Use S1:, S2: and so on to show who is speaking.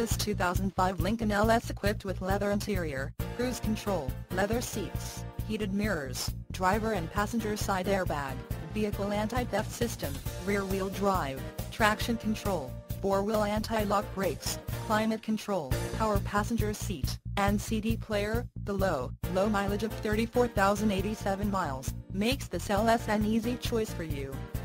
S1: This 2005 Lincoln LS equipped with leather interior, cruise control, leather seats, heated mirrors, driver and passenger side airbag, vehicle anti-theft system, rear-wheel drive, traction control, four-wheel anti-lock brakes, climate control, power passenger seat, and CD player. The low mileage of 34,087 miles makes this LS an easy choice for you.